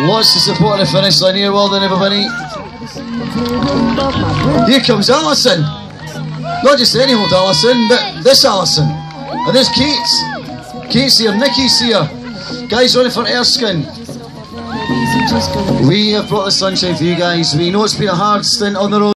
wants to support the finish line here. Well done, everybody. Here comes Alison. Not just any old Alison, but this Alison. And there's Kate's. Kate's here, Nikki's here. Guys running for Erskine. We have brought the sunshine for you guys. We know it's been a hard stint on the road.